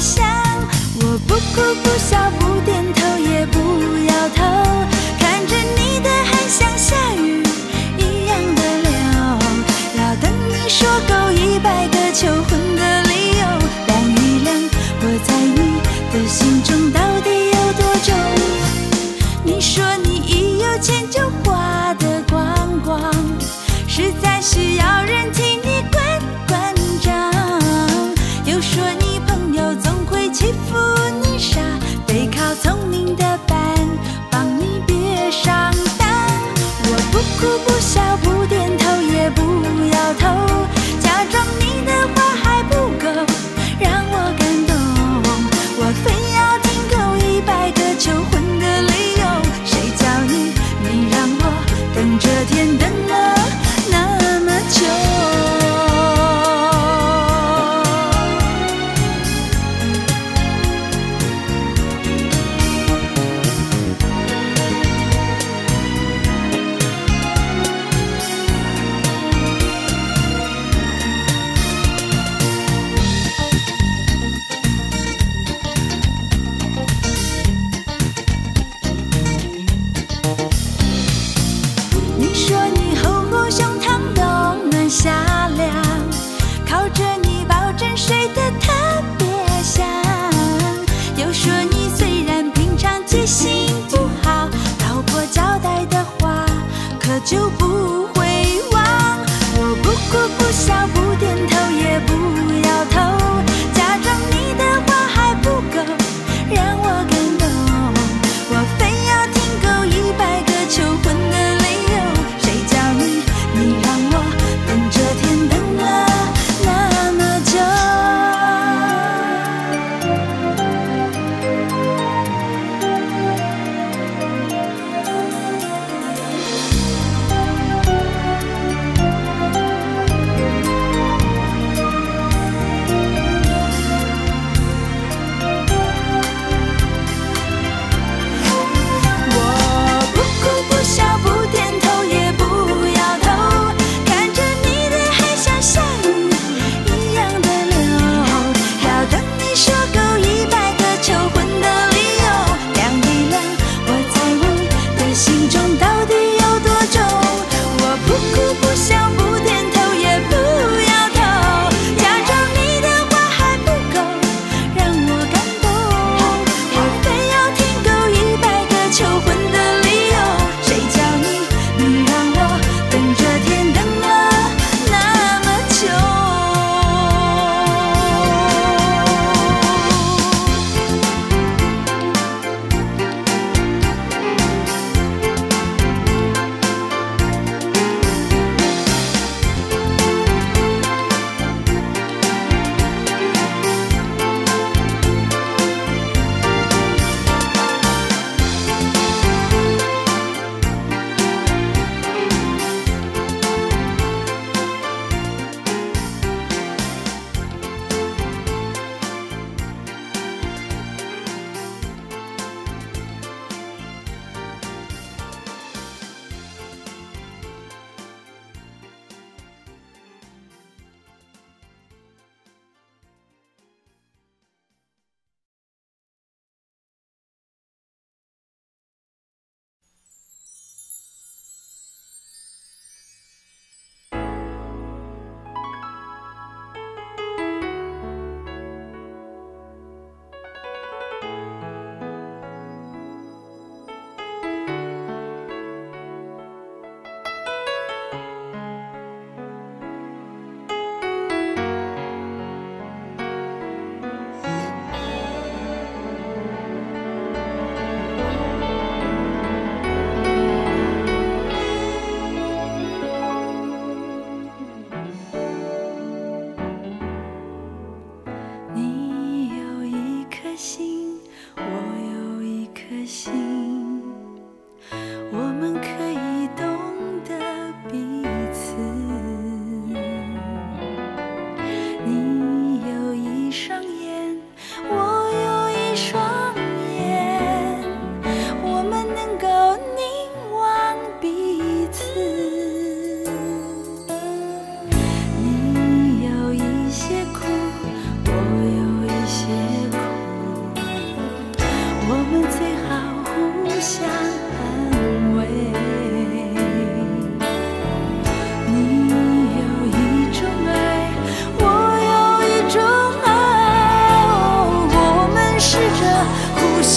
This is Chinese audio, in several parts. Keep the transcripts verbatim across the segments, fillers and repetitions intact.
想。我不哭不笑不点头也不摇头，看着你的汗像下雨一样的流，要等你说够一百个求婚的理由。但预量我在你的心中到底有多重？你说你一有钱就花得光光，实在需要人替你管管账。又说你朋友总会欺负你傻，得靠聪明的伴帮你别上当。我不哭不笑不点头也不摇头，假装你的话还不够让我感动。我非要听够一百个求婚的理由，谁叫你你让我等这天等了那么久。你说你厚厚胸膛冬暖夏凉，靠着你保证睡得特别香。又说你虽然平常记性不好，老婆交代的话可就不会忘。我不哭不笑不点头也不摇头，假装你的话还不够让我感动。我非要听够一百个求婚的理由，谁叫你你让我等这天等了那么久。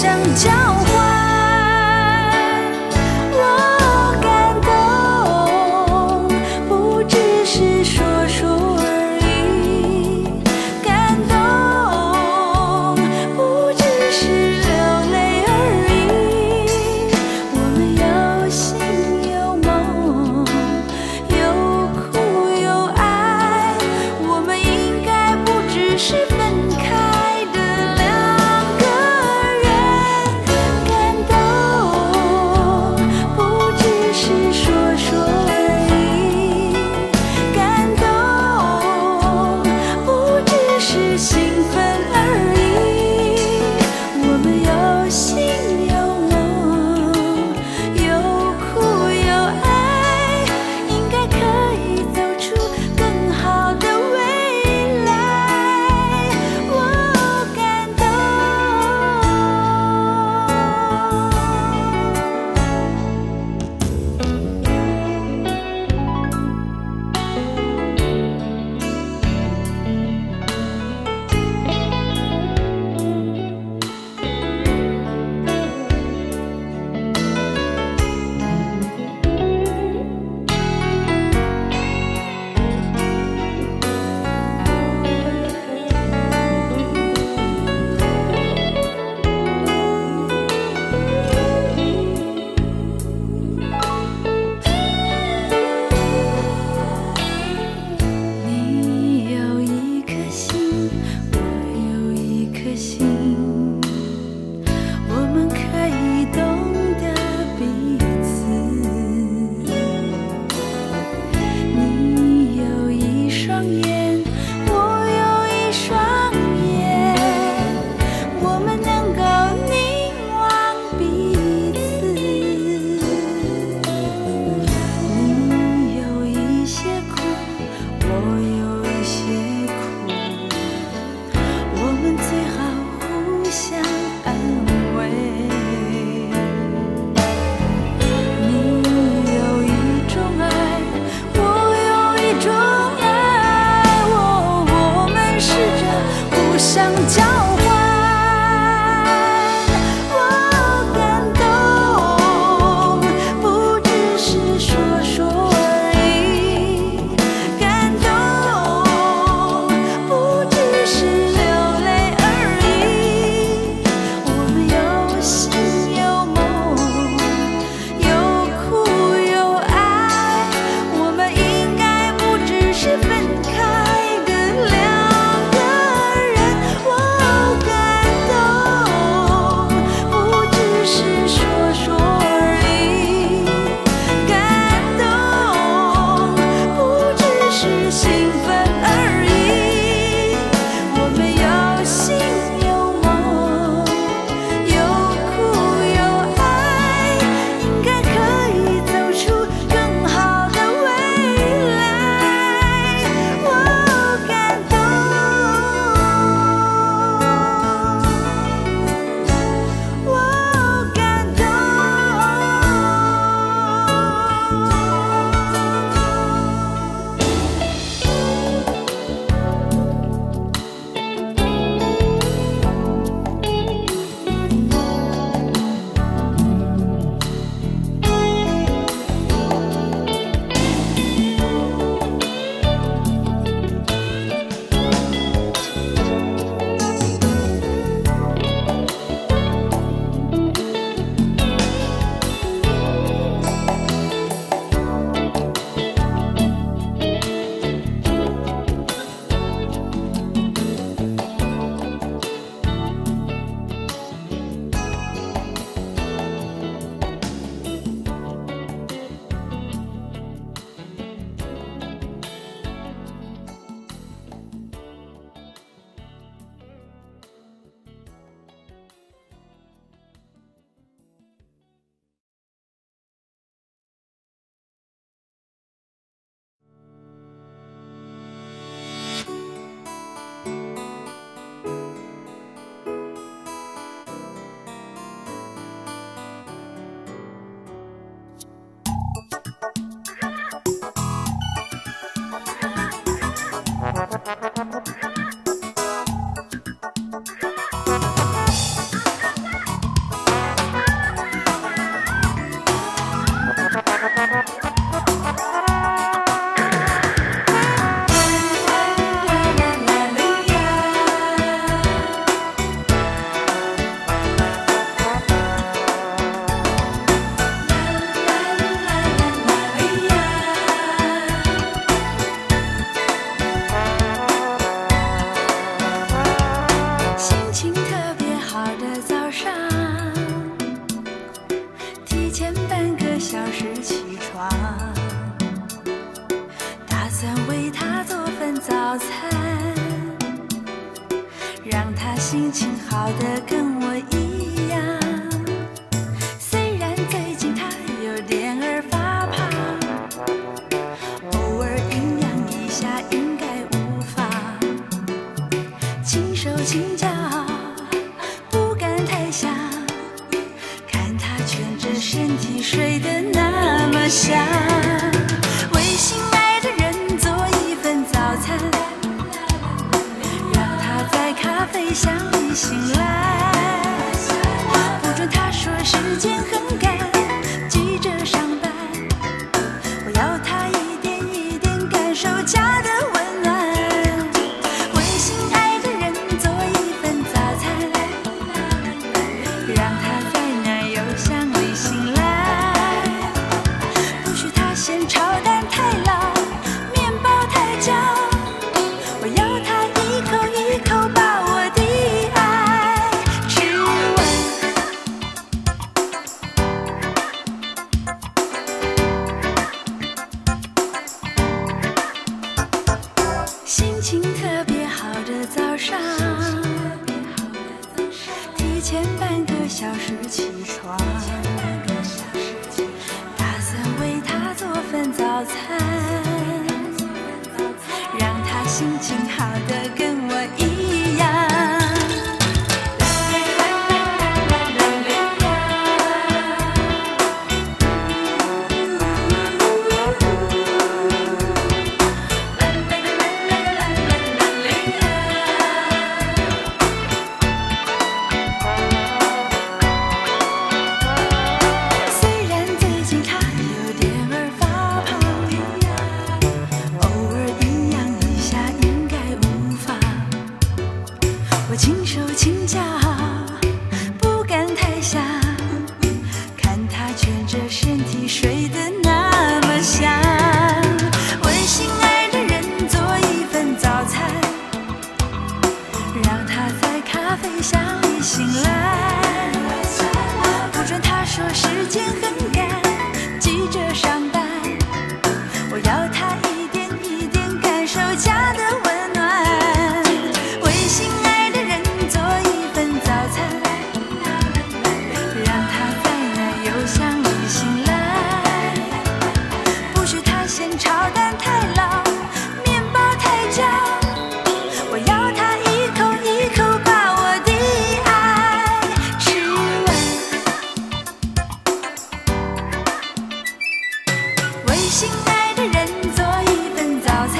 相交换。我感动，不只是说说而已，感动不只是流泪而已。我们有心有梦，有苦有爱，我们应该不只是分开的两个人。感动不只是说说而已，感动不只是兴奋而已。我们有心有梦，有苦有爱，应该可以走出更好的未来。我感动。你有一颗心，我有一颗心，我们可以懂得彼此。你有一双眼，我有一双眼，我们能够凝望彼此。你有一些苦，我有一些苦，我们最好互相安慰。你有一种爱，我有一种爱，我我们试着互相交换。我感动，不只是说说而已，感动不只是流泪而已。我们有心有梦，有苦有爱，我们应该不只是分开的两个人。我让他心情好的跟我一样。虽然最近他有点儿发胖，偶尔营养一下应该无妨。轻手轻脚，不敢太想，看他蜷着身体睡得那么香。为心爱的人做一份早餐，让他在咖啡香里醒来，不准他说时间很赶，急着上班。我要他一点一点感受家的温暖，为心爱的人做一份早餐，让他在奶油香里醒来，不许他嫌炒蛋太老，面包太焦。我要他一口一口把我的爱吃完。心情特别好的早上，提前半个小时起床，打算为他做份早餐，让他心情好的跟我一样。虽然最近他有点儿发胖，偶尔营养一下应该无妨。我轻手轻脚，不敢太想，看他蜷着身体睡得那么香。为心爱的人做一份早餐，让他在咖啡香里醒来，不准他说时间很赶，急着上班。我要他一点一点感受家的温暖，为心爱的人做一份早餐，让他在奶油香里醒来，不许他嫌炒蛋太老，面包太焦。我要他一口一口把我的爱吃完。为心爱的人做一份早餐，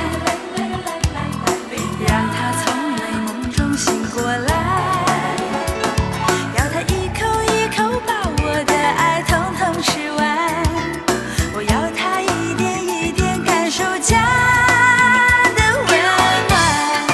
让他从美梦中醒过来，要他一口一口把我的爱统统吃完。我要他一点一点感受家的温暖。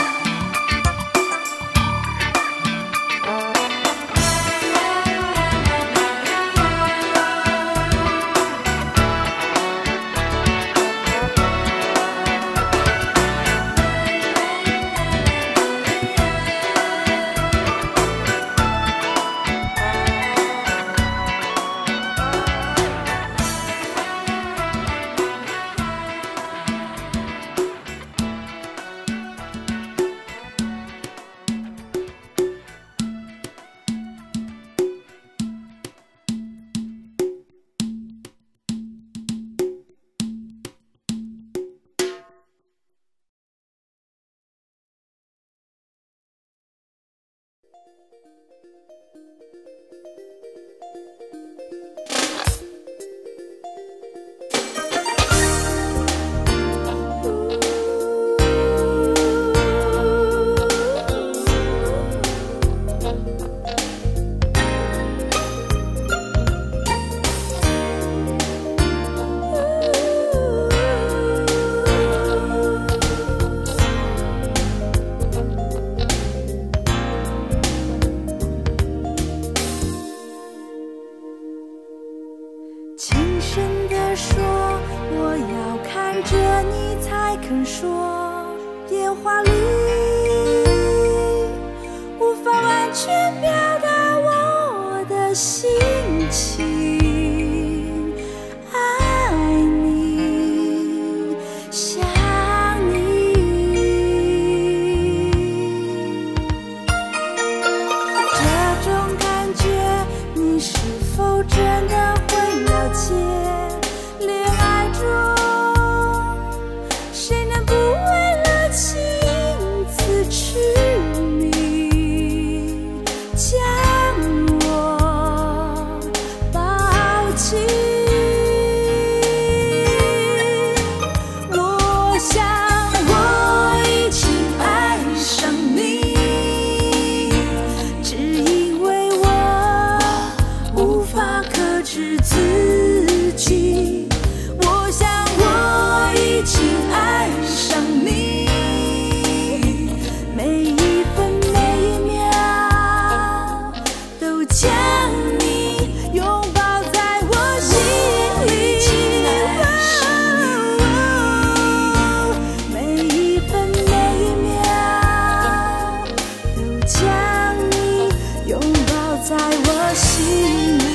痴迷，将我抱紧。我想我已经爱上你，只因为我无法克制自己。我想我已经爱上你，每一分每一秒都将你拥抱在我心里。每一分每一秒都将你拥抱在我心里。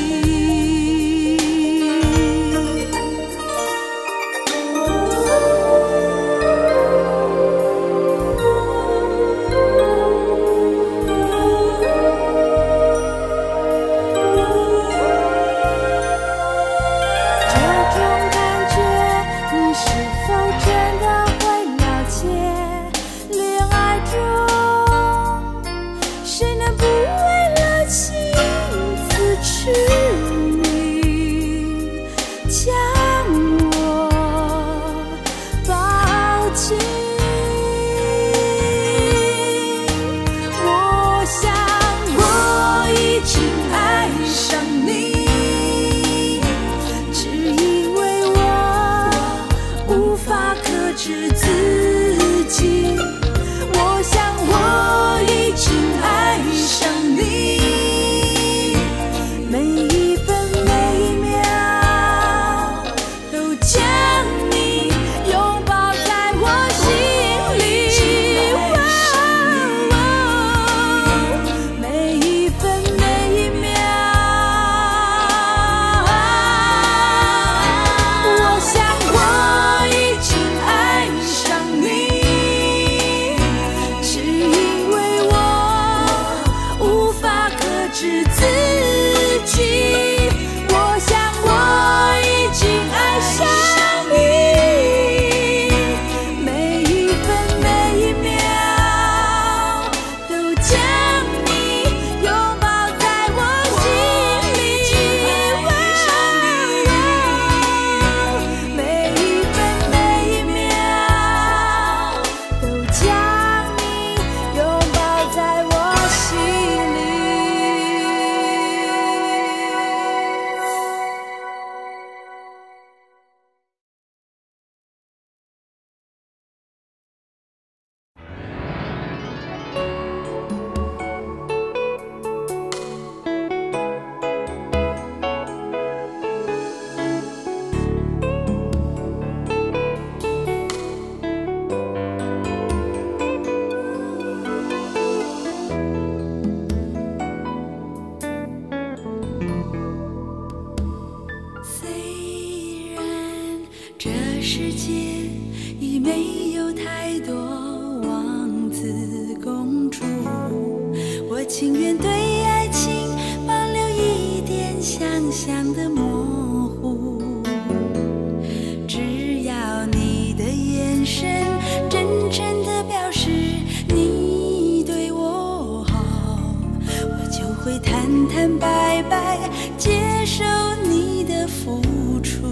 世界已没有太多王子公主，我情愿对爱情保留一点想象的模糊。只要你的眼神真诚地表示你对我好，我就会坦坦白白接受你的付出。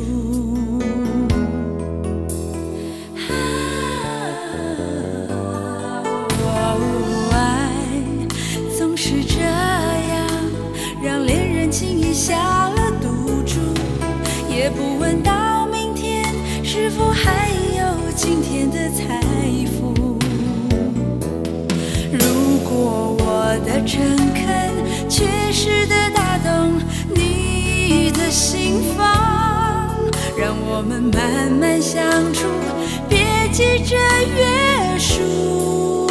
下了赌注，也不问到明天是否还有今天的财富。如果我的诚恳确实的打动你的心房，让我们慢慢相处，别急着约束，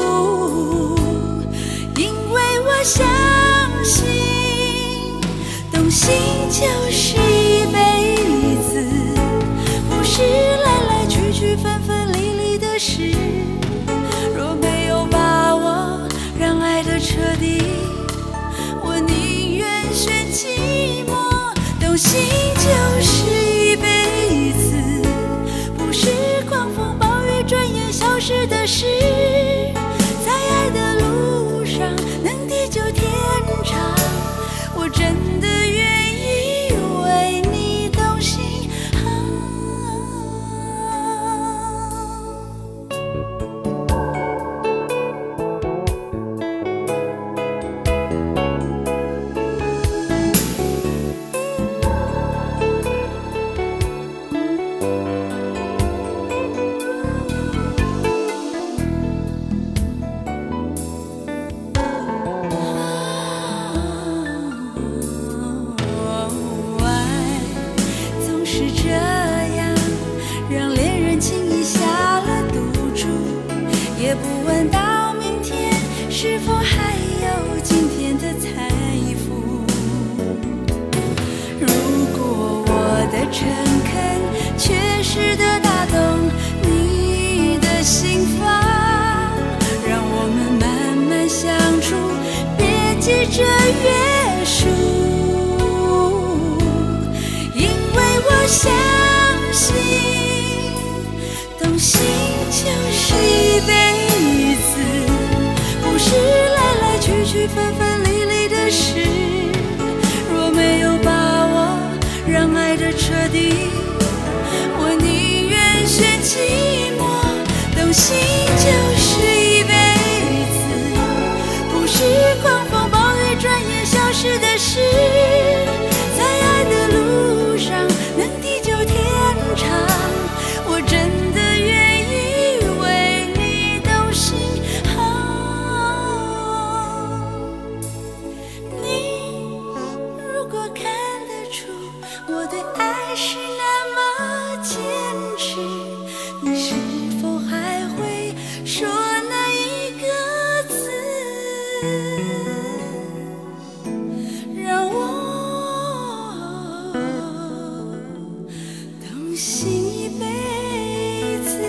因为我相信动心就是一辈子，不是来来去去分分离离的事。若没有把握让爱的彻底，我宁愿选寂寞。动心就是一辈子，不是狂风暴雨转眼消失的事。再爱的有今天的财富。如果我的诚恳确实的打动你的心房，让我们慢慢相处，别急着约束，因为我相信动心就是一辈子，不是来来去去分分离离的事。若没有把握让爱的彻底，我宁愿选寂寞。动心就是一辈子，不是狂风暴雨转眼消失的事。在爱的路上能地久天长，我真的愿意为你动心。你如果看得出我对爱是那么坚持，你是否还会说那一个字，让我动心一辈子。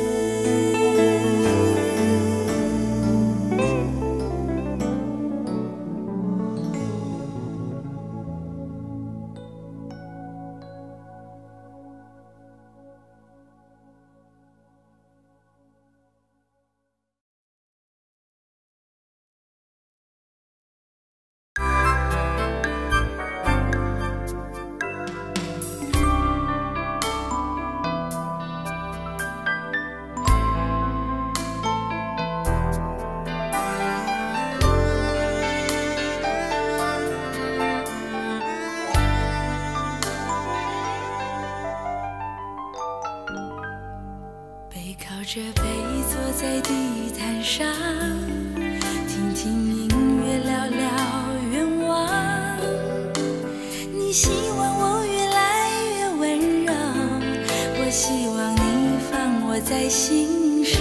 背靠着背坐在地毯上，听听音乐，聊聊愿望。你希望我越来越温柔，我希望你放我在心上。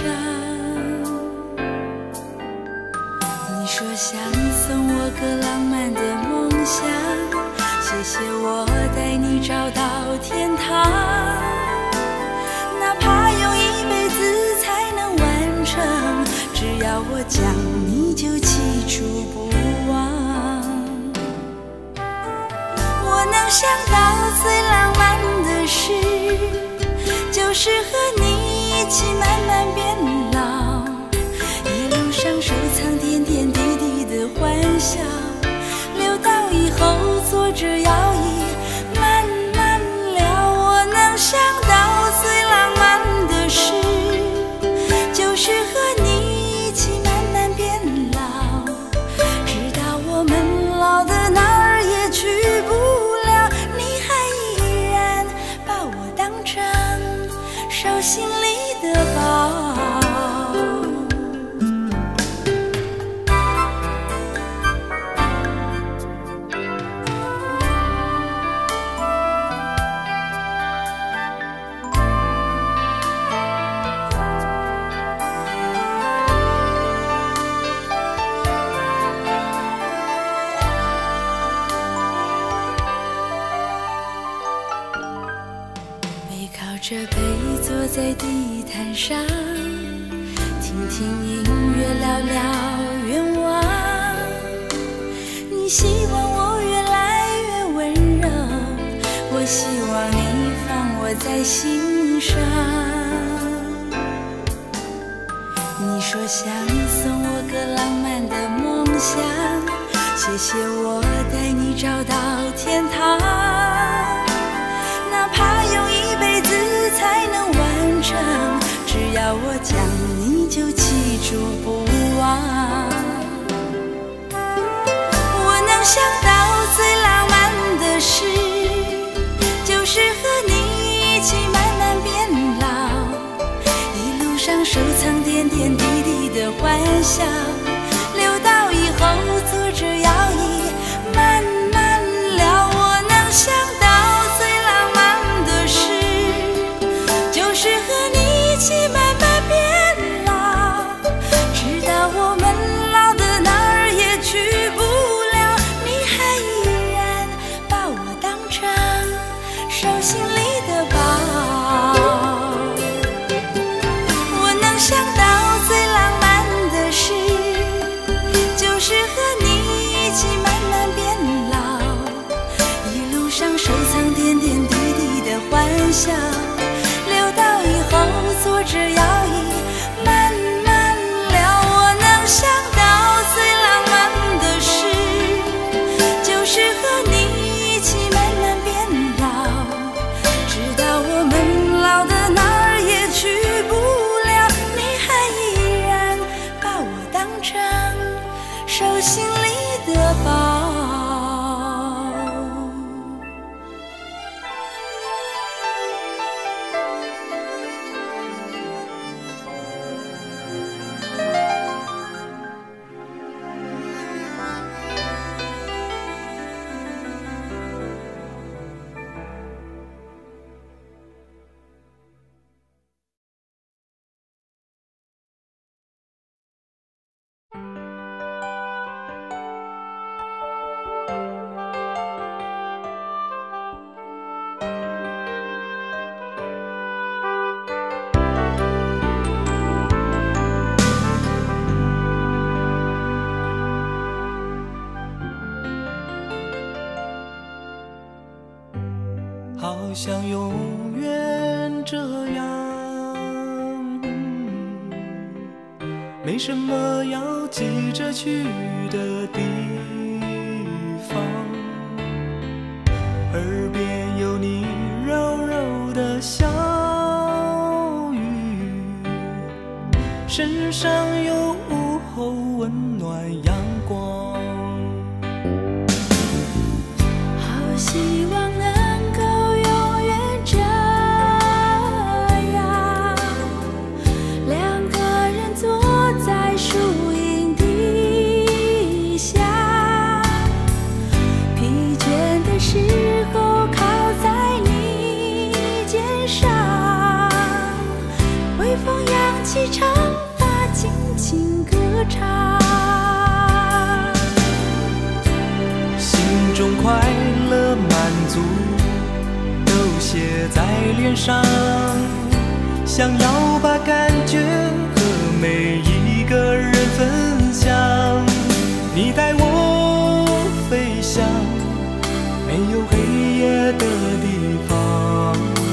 你说想送我个浪漫的梦想，谢谢我带你找到天堂。哪怕用一辈子才能完成，只要我讲你就记住不忘。我能想到最浪漫的事，就是和你一起慢慢变老，一路上收藏点点滴滴的欢笑，留到以后坐着摇椅慢慢聊。我能想到最浪漫的事，就是和你一起慢慢变老，直到我们老的哪儿也去不了，你还依然把我当成手心里的宝。着背坐在地毯上，听听音乐，聊聊愿望。你希望我越来越温柔，我希望你放我在心上。你说想送我个浪漫的梦想，谢谢我带你找到天堂。哪怕用一辈子才能完成，只要我讲你就记住不忘。我能想到最浪漫的事，就是和你一起慢慢变老，一路上收藏点点滴滴的欢笑，留到以后坐着摇椅慢慢聊。我能想到最浪漫的事，就是和你一起慢慢变老，直到我们老的哪儿也去笑，留到以后坐着摇椅慢慢聊。我能想到最浪漫的事，就是和你一起慢慢变老，直到我们老的哪儿也去不了，你还依然把我当成手心里的宝。 好像永远这样，没什么要急着去的地方，耳边有你柔柔的笑语，身上有午后温暖阳光， 好希望能长发轻轻歌唱， 心中快乐满足都写在脸上，想要把感觉和每一个人分享。你带我飞翔，没有黑夜的地方，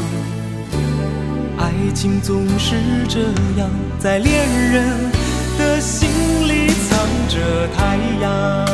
爱情总是这样，在恋人的心里藏着太阳。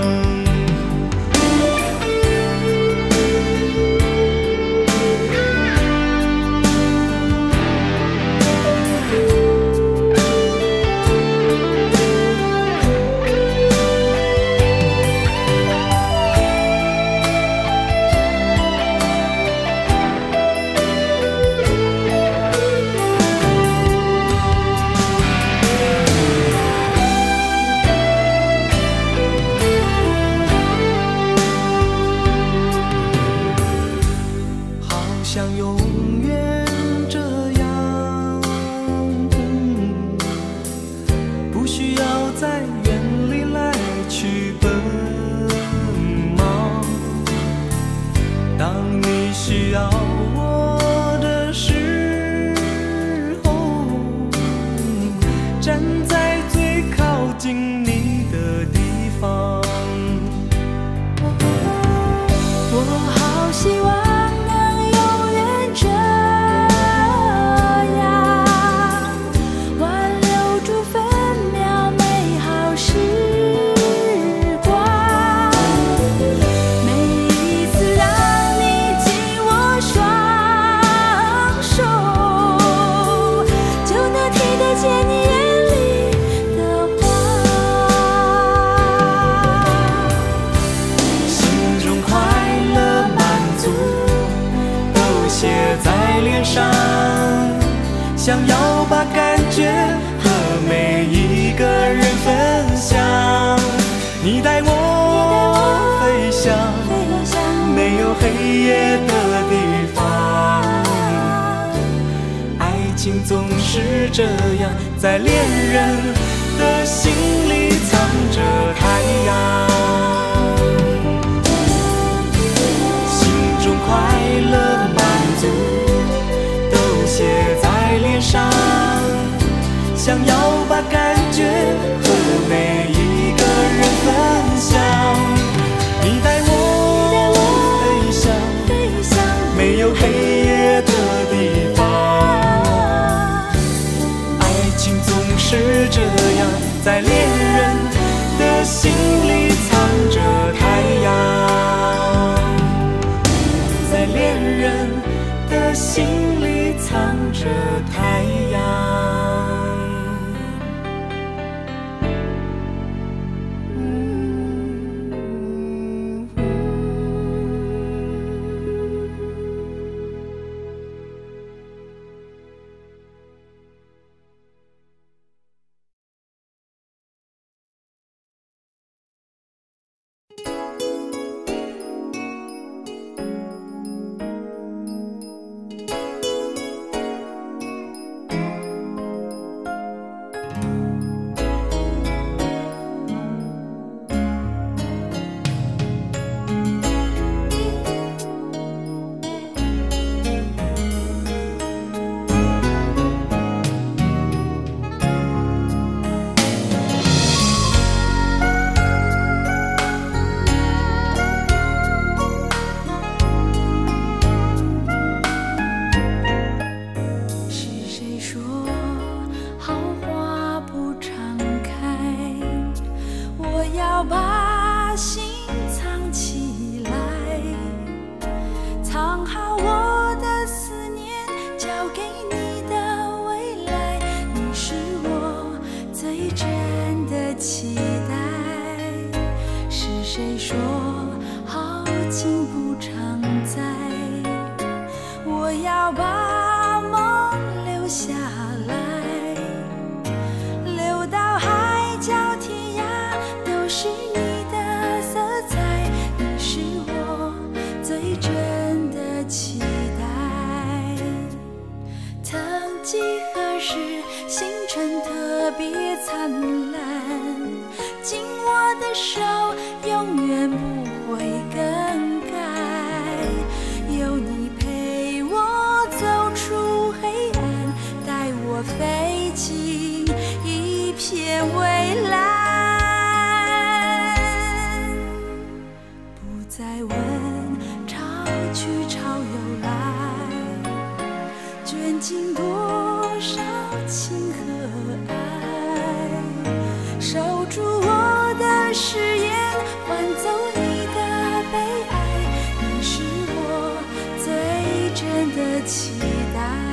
想要把感觉和每一个人分享，你带我飞翔，没有黑夜的地方。爱情总是这样，在恋人的心里藏着太阳。心中快乐满足都写在脸上，想要把感觉和每一个人分享。你带我飞翔，没有黑夜的把心藏起来，藏好我的思念，交给你的未来。你是我最真的期待。是谁说好景不常在？我要把梦留下来，留到海角天涯，都是你的色彩。你是我最真的期待。曾几何时，星辰特别灿烂，紧握的手永远不会更改。有你陪我走出黑暗，带我飞进一片蔚蓝。不再问潮去潮又来，卷进多少情和爱，守住我的誓言，换走你的悲哀。你是我最真的期待。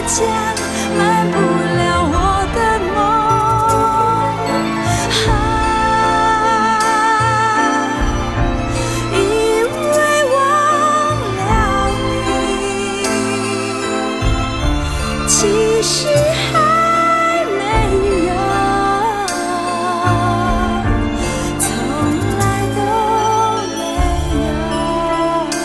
强，满不了我的梦。啊，以为忘了你，其实还没有，从来都没有。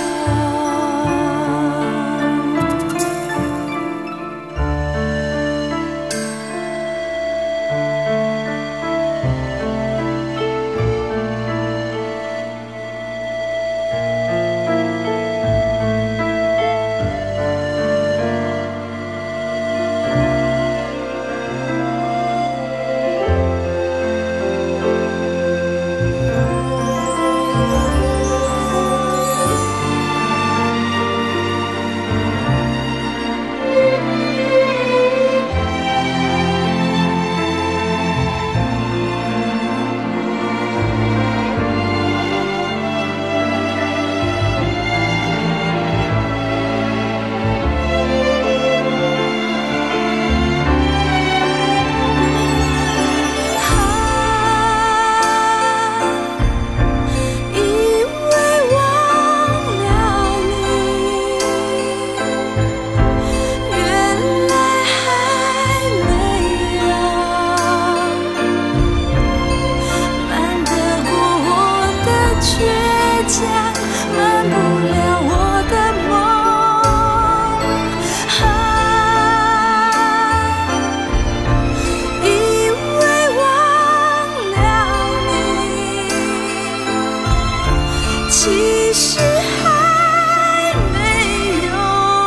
其实还没有，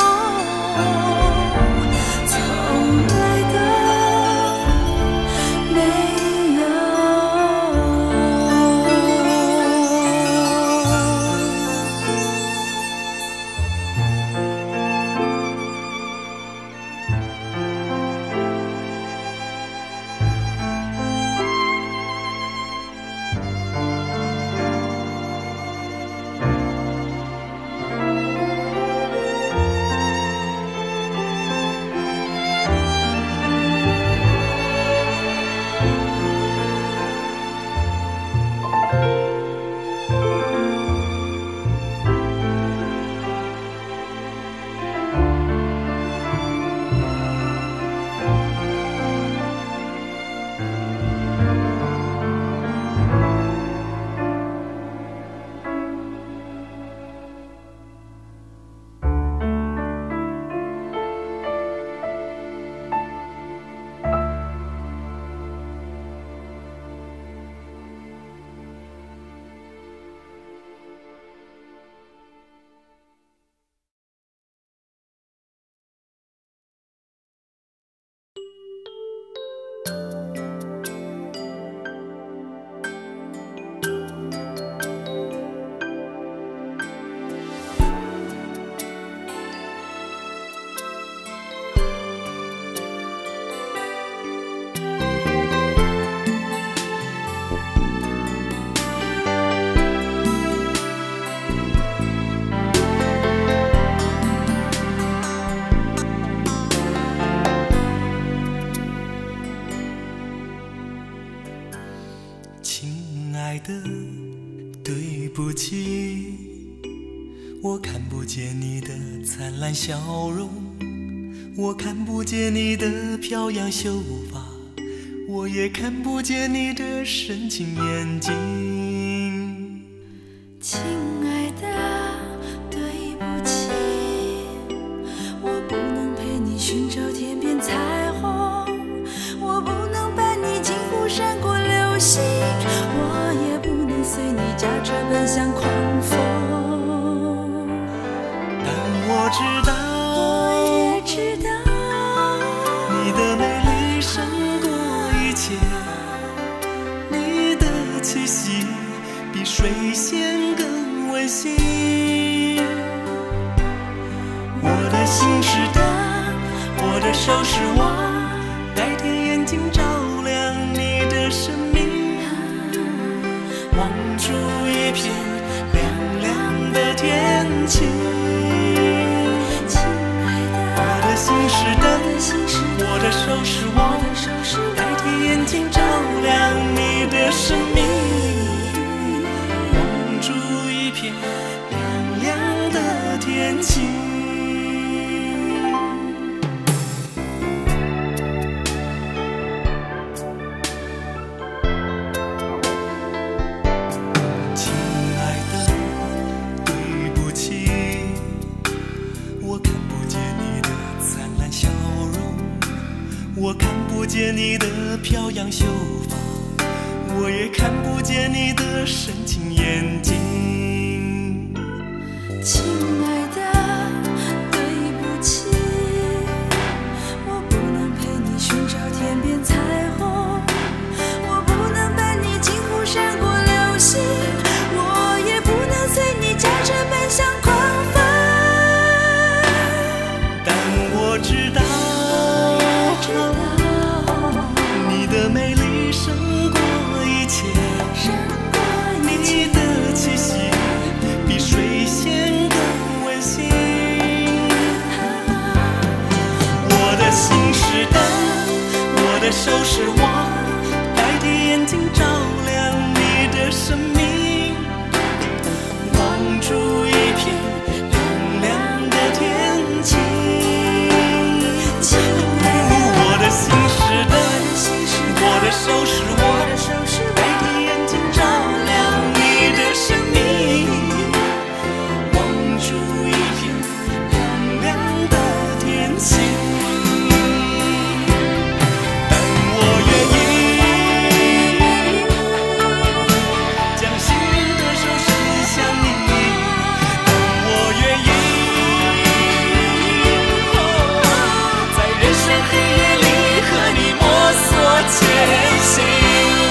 从来都没有。 亲爱的，对不起，我看不见你的灿烂笑容，我看不见你的飘扬秀发，我也看不见你的深情眼睛。 亲爱的，对不起，我不能陪你寻找天边彩虹，我不能伴你经过闪过流星，我也不能随你驾车奔向狂风。 但我知道， 我也知道， 你的美丽胜过一切，你的气息比水仙更温馨。我的心是灯，我的手是网，代替眼睛照亮你的生命，望出一片亮亮的天晴。 亲爱的， 我的心是灯， 手是我，代替眼睛照亮你的生命，望出一片亮亮的天晴。亲爱的，对不起，我看不见你的灿烂笑容，我看不见你的飘扬秀发，我也看不见你的深情眼睛。 亲爱的，对不起，我不能陪你寻找天边彩虹，我不能伴你惊呼闪过流星，我也不能随你驾车奔向狂风。 但我知道，你的美丽胜过一切，你的气息比水仙更温馨。我的心是灯，我的手是网，代替眼睛照亮你的生命，望出一片亮亮的天晴。我的心是灯，我的手是网，代替眼睛照亮你的生命，望出一片亮亮的天晴。但我愿意将幸运的手伸向你，但我愿意在人生黑夜里和你摸索前行。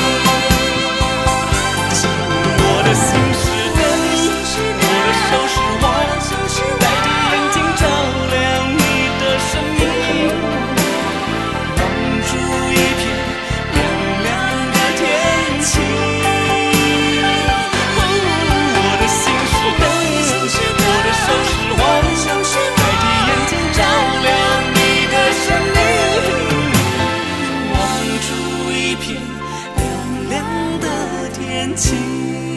我的心是灯，我的手是网，代替眼睛照亮你的生命，望出一片亮亮的天晴。我的心是灯，我的手是网，代替眼睛照亮你的生命，望出一片亮亮的天晴。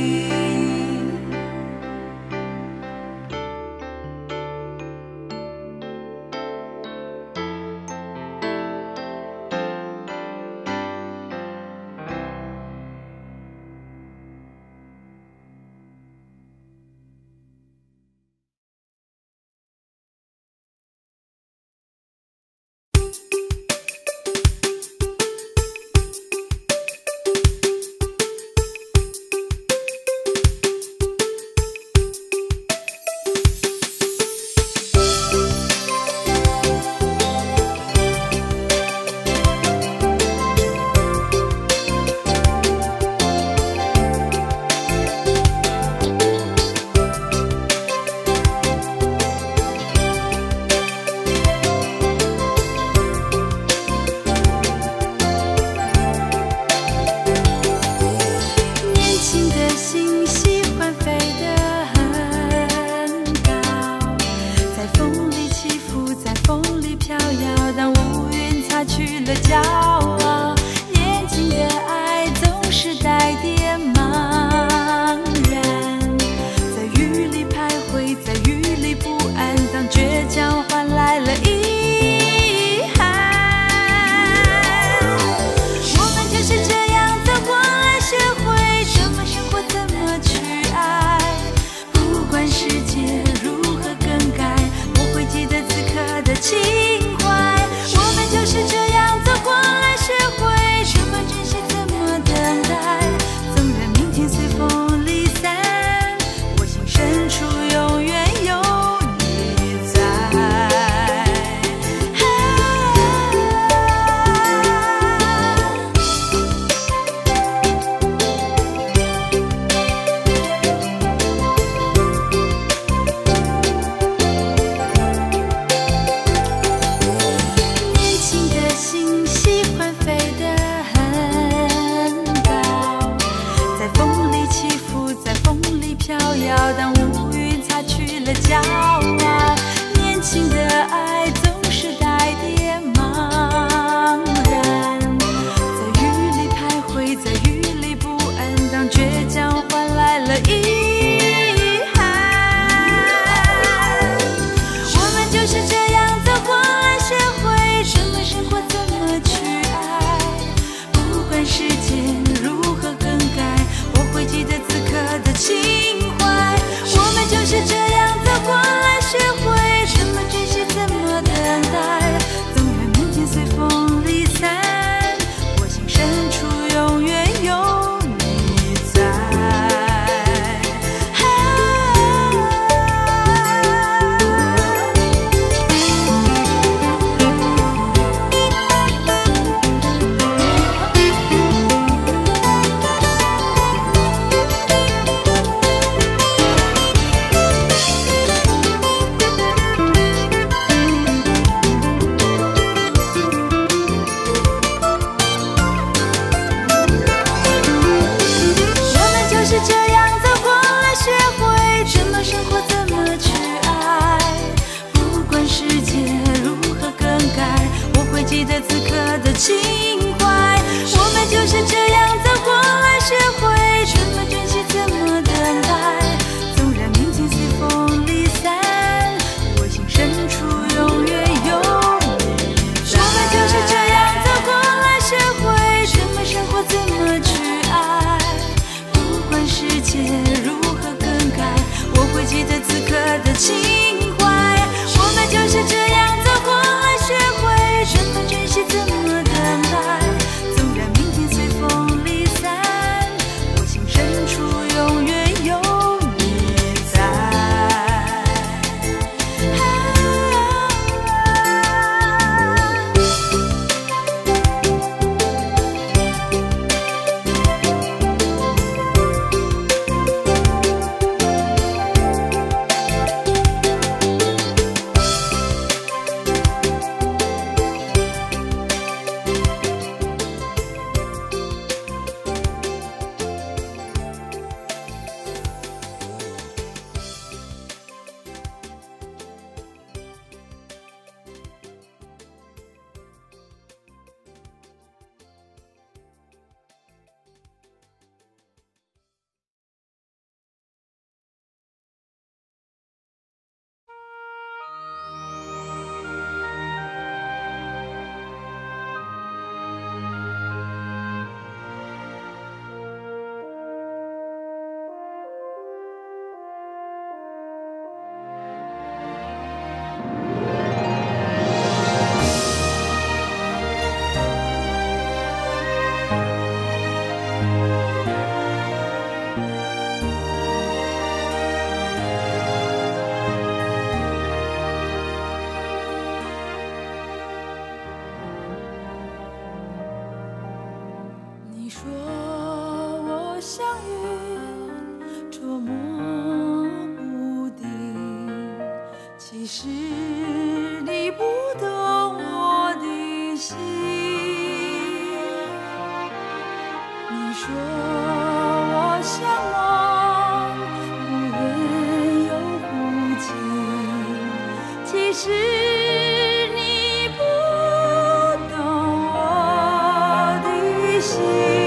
年轻的心喜欢飞得很高，在风里起伏，在风里飘摇，当乌云擦去了骄傲，年轻的爱总是带点茫然，在雨里徘徊，在雨里不安，当倔强换来了遗憾。我们就是这样走过来，学会怎么生活，怎么去爱。不管世界如何更改，我会记得此刻的情怀。我们就是这样走过来。 世界如何更改，我会记得此刻的情怀。我们就是这样走过来，学会怎么珍惜，怎么等待。纵然明天随风离散，我心深处永远有你在。我们就是这样走过来，学会怎么生活，怎么去爱。不管世界如何更改，我会记得此刻的情怀。我们就是这样走过来，学会怎么珍惜，怎么等待。纵然明天随风离散，我心深处永远有你在。你说我像云，捉摸不定，其实你不懂我的心。你说我像梦，无缘又无尽，其实你不懂我的心。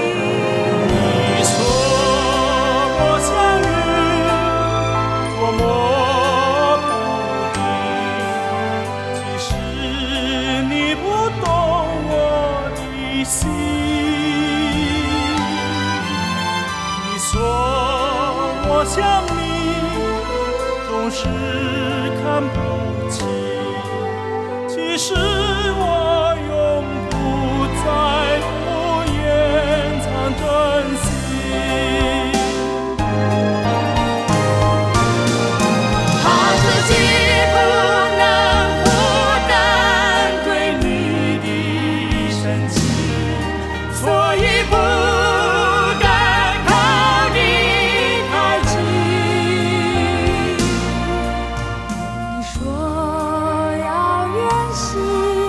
想你总是看不清，其实我永不在乎，掩藏真心。 怕自己不能负担对你的深情，所以不你说要远行。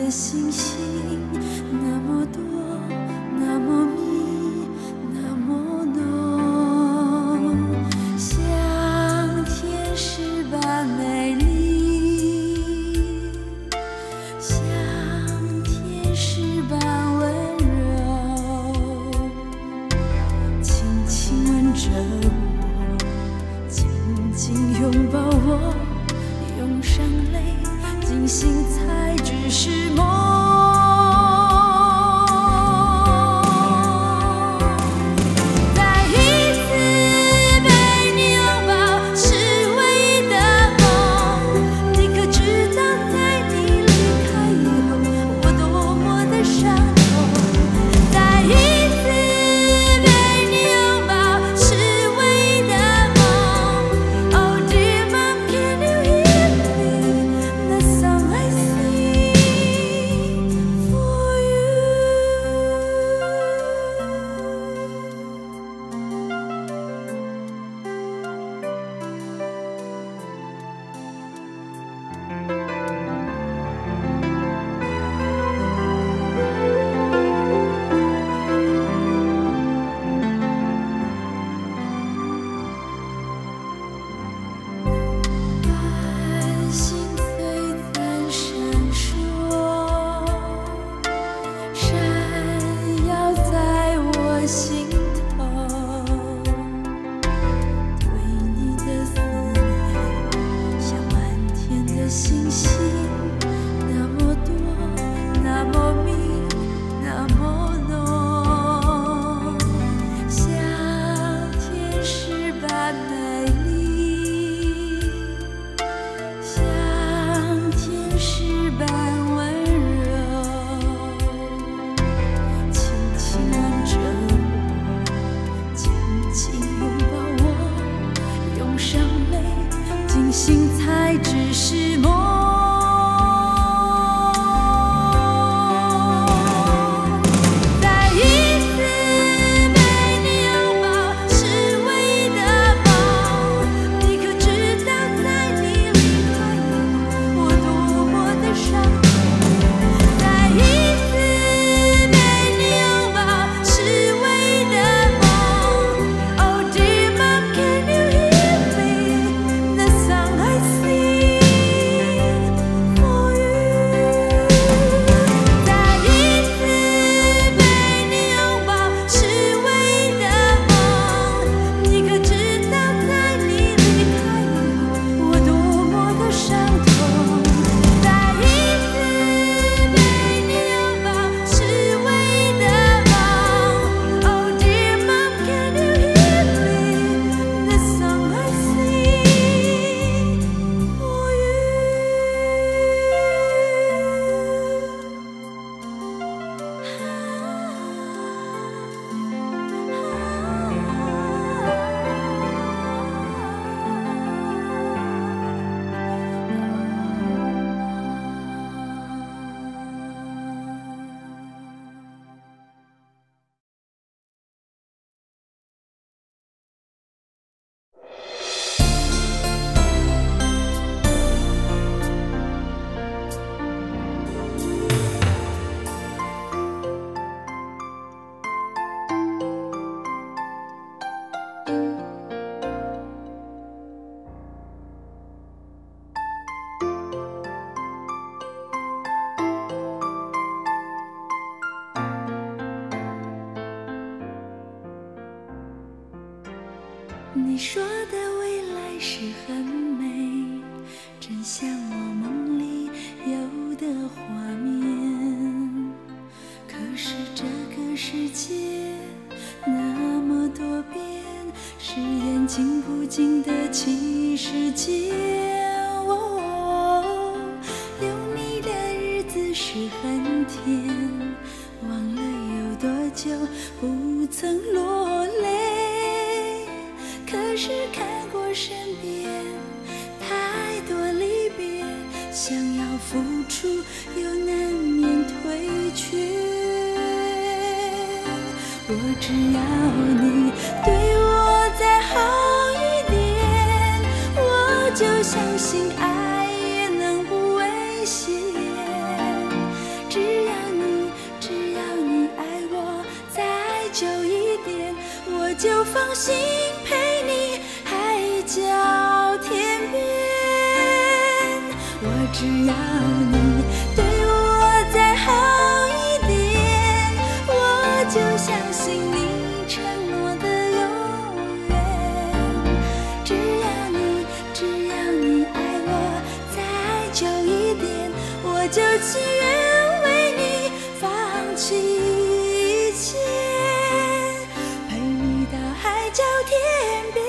的星星，那么多，那么密，那么浓，像天使般美丽，像天使般温柔，轻轻吻着我，紧紧拥抱我，涌上泪，惊醒才只是梦。心才只是梦。再一次被你拥抱是唯一的梦，你可知道在你离开后我多么的伤痛。再一次被你拥抱是唯一的梦。 Oh dear mom, can you hear me? The song I sing for you. 再一次被你拥抱是唯一的梦，你可知道在你离开后我多么的伤痛。再一次被你拥抱是唯一的梦。Oh dear mom, can you hear me? The song I sing for you. 你说的未来是很美，真像我梦里有的画面。可是这个世界那么多变，是眼睛不经得起时间。哦，有你的日子是很甜，忘了有多久不曾落泪。 可是看过身边太多离别，想要付出又难免退却。我只要你对我再好一点，我就相信爱也能不危险。 放心陪你海角天边。我只要你对我再好一点，我就相信你承诺的永远。只要你只要你爱我再久一点，我就情愿为你放弃一切，陪你到海角天边。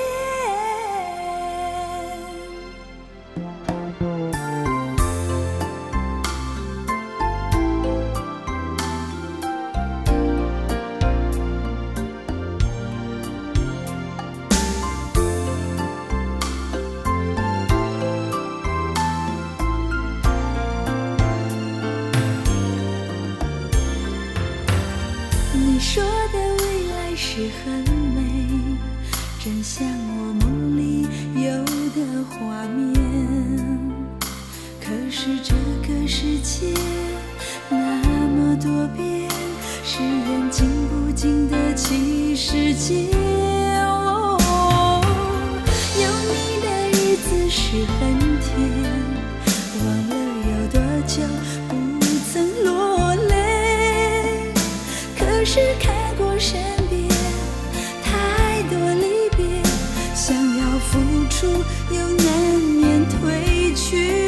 你说的未来是很美，真像我梦里有的画面。可是这个世界那么多变，是人经不经得起时间。哦，有你的日子是很甜，忘了有多久不曾落泪。可是看过身边太多离别，想要付出又难免退却。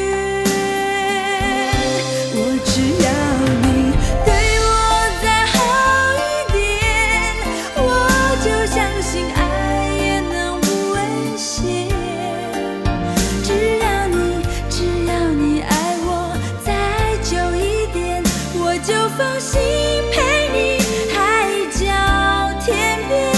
我只要你对我再好一点，我就相信爱也能不危险。只要你只要你爱我再久一点，我就放心陪你海角天边。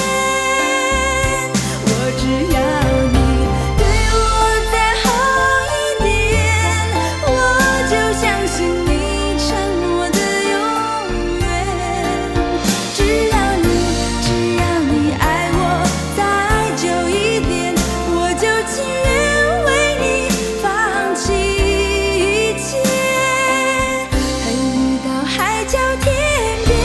我只要你对我再好一点，我就相信你承诺的永远。只要你只要你爱我再久一点，我就情愿为你放弃一切，陪你到海角天边。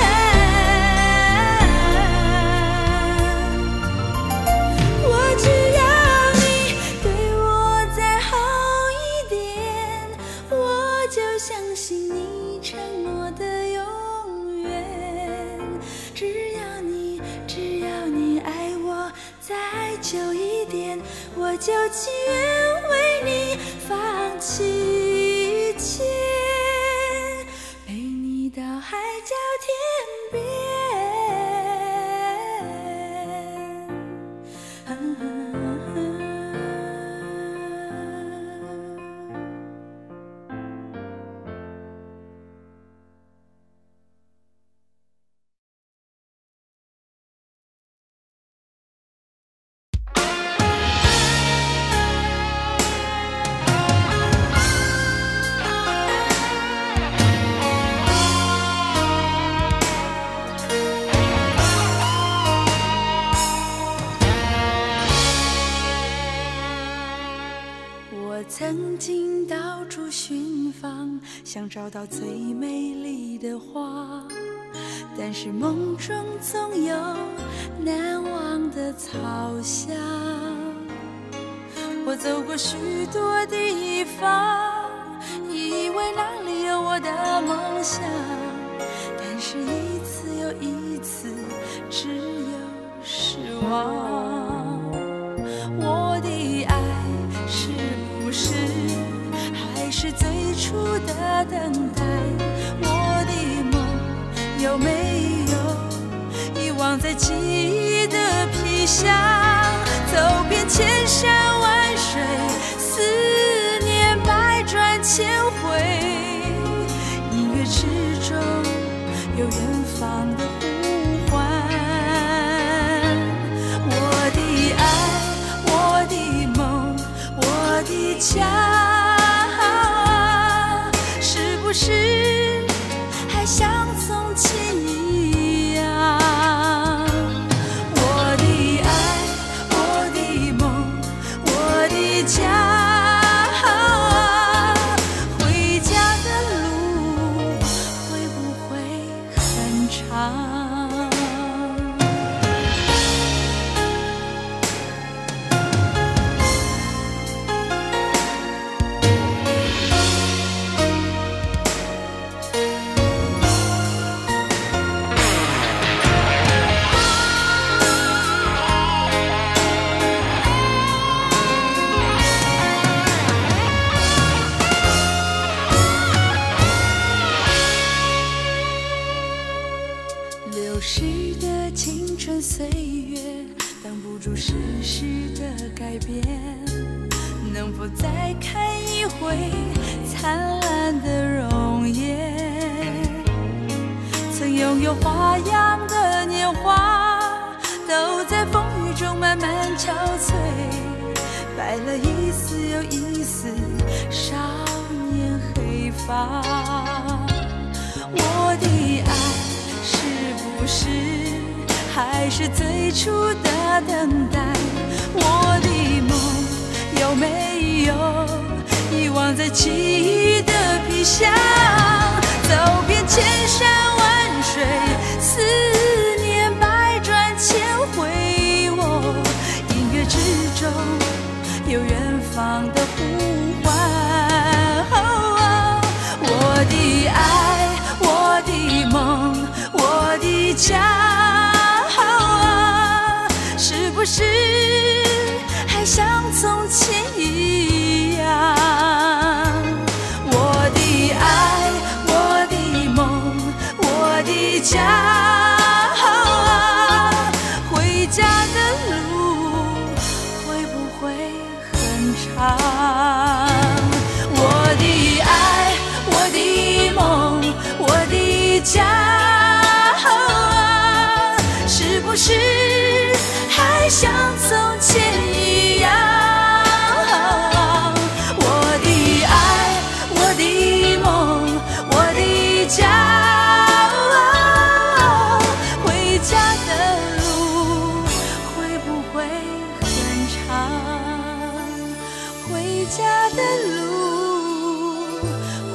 我只要你对我再好一点，我就相信你承诺的永远。只要你只要你爱我再久一点，我就情愿为你放弃一切，陪你到海角天边。啊啊啊我曾经到处寻访，想找到最美丽的花，但是梦中总有难忘的草香。我走过许多地方，以为那里有我的梦想，但是一次又一次，只有失望。我的爱是不是还是最初的等待？我的梦有没有遗忘在记忆的皮箱？走遍千山万水，思念百转千回，音乐之中有远方的呼唤。我的爱，我的梦，我的家，是不是还像从前一样？我的爱，我的梦，我的家，回家的路会不会很长？ 年岁月挡不住世事的改变，能否再看一回灿烂的容颜？曾拥有花样的年华，都在风雨中慢慢憔悴，白了一丝又一丝少年黑发。我的爱是不是还是最初的等待？我的梦有没有遗忘在记忆的皮箱？走遍千山万水，思念百转千回，我音乐之中有远方的呼唤。我的爱，我的梦，我的家，是不是还像从前一样？我的爱，我的梦，我的家，回家的路会不会很长？我的爱，我的梦，我的家，是不是还像从前一样？我的爱，我的梦，我的家，回家的路会不会很长？回家的路